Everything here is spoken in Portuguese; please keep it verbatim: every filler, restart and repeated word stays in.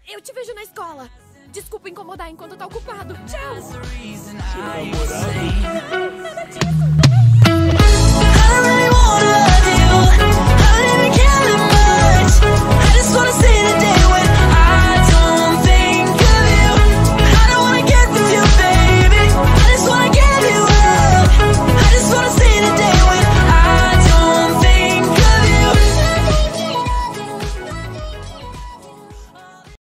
Eu te vejo na escola. Desculpa incomodar enquanto tá ocupado. Tchau. Seu namorado? Nada disso.